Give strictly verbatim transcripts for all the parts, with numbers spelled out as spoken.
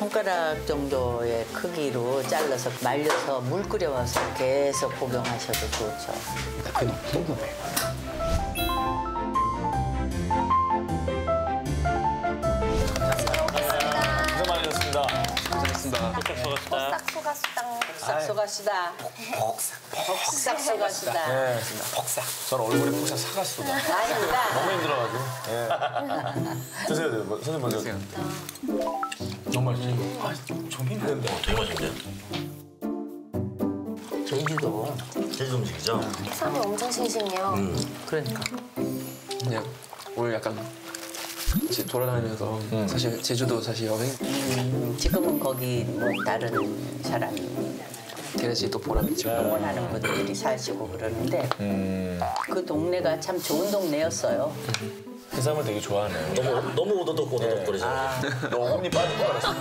손가락 정도의 크기로 잘라서 말려서 물 끓여와서 계속 복용하셔도 좋죠. 그건 궁금해. 고생 많으셨습니다. 고생했습니다. 싹 소가수당. 복삭 소가수다. 복삭. 복삭 소가수다. 네. 복삭. 저는 얼굴이 폭삭 사갔수다. 아닙니다. 너무 힘들어가지고. 예. 드세요, 드세요. 뭐, 선생님 먼저. 드세요. 너무 맛있어요. 아, 좀 힘든데. 되게 맛있는데요? 제주도. 제주 음식이죠? 해삼이 엄청 싱싱해요. 그러니까. 그냥 오늘 약간 이제 돌아다니면서 사실 제주도 사실 여행 음, 지금은 거기 뭐 다른 사람이 그래야지 또 보람있죠. 원하는 분들이 사시고 그러는데 음. 그 동네가 참 좋은 동네였어요. 해삼을 되게 좋아하네요. 너무, 너무 오도독 오도독 거리잖아요. 너 어머니 빠진 줄 알았어.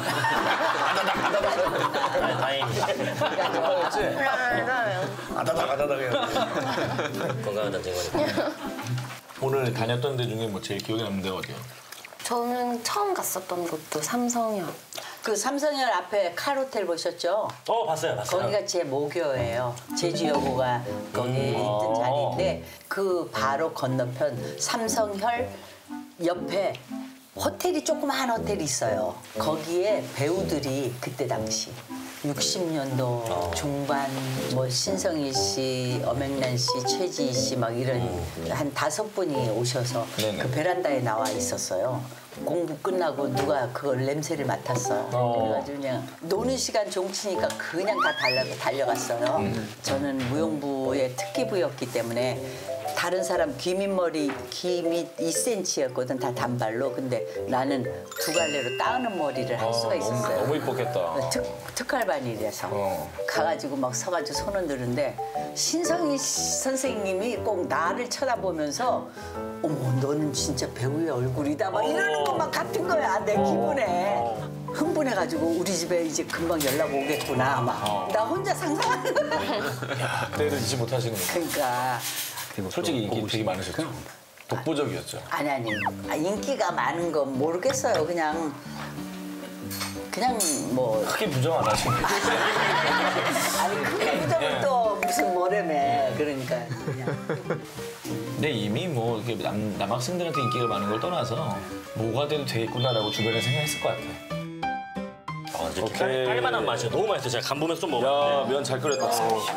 아, 다행입니다. 빠졌지? 아다닥 아다닥 해야 건강하다는 증거니까. 오늘 다녔던 데 중에 뭐 제일 기억에 남는 데가 어디요? 저는 처음 갔었던 곳도 삼성역. 그 삼성역 앞에 칼호텔 보셨죠? 어, 봤어요, 봤어요. 거기가 제 모교예요. 제주여고가 거기에 있던 자리인데 그 바로 건너편 삼성혈 옆에 호텔이 조그마한 호텔이 있어요. 거기에 배우들이 그때 당시 육십 년도 중반 뭐 신성일 씨, 엄앵란 씨, 최지희 씨 막 이런 한 다섯 분이 오셔서 네네. 그 베란다에 나와 있었어요. 공부 끝나고 누가 그걸 냄새를 맡았어요. 그래가지고 그냥 노는 시간 종치니까 그냥 다 달려, 달려갔어요. 저는 무용부의 특기부였기 때문에 다른 사람 귀밑머리 귀밑 이 센티미터였거든 다 단발로. 근데 나는 두 갈래로 따는 머리를 할 수가 있었어요. 너무 이뻤겠다. 특, 특활반이라서 어. 가가지고 막 서가지고 손을 드는데 신성희 선생님이 꼭 나를 쳐다보면서 어머 너는 진짜 배우의 얼굴이다 막 이러는 것만 같은 거야 내 기분에. 흥분해가지고 우리 집에 이제 금방 연락 오겠구나 막 나 혼자 상상하는 거야. 그때를 잊지 못하시는군요. 그러니까 솔직히 인기 되게 많으셨죠? 독보적이었죠. 아니 아니 아, 인기가 많은 건 모르겠어요. 그냥 그냥 뭐 크게 부정 안 하시는 아니 그게 부정은 또 무슨 뭐래매. 그러니까 그냥. 근데 이미 뭐 이렇게 남, 남학생들한테 인기가 많은 걸 떠나서 뭐가 돼도 되겠구나라고 주변에 생각했을 것 같아. 아, 이제 오케이. 깔, 깔만한 맛이야. 너무 맛있어. 제가 간 보면서 좀 야, 먹었는데. 면 잘 끓였다.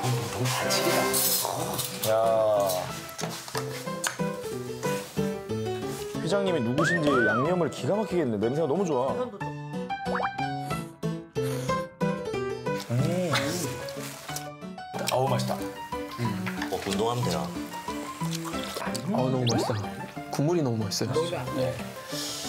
야. 회장님이 누구신지 양념을 기가 막히게 했네. 냄새가 너무 좋아. 음. 어우, 맛있다. 어, 운동하면 돼요. 어 너무 맛있다. 국물이 너무 맛있어요. 네.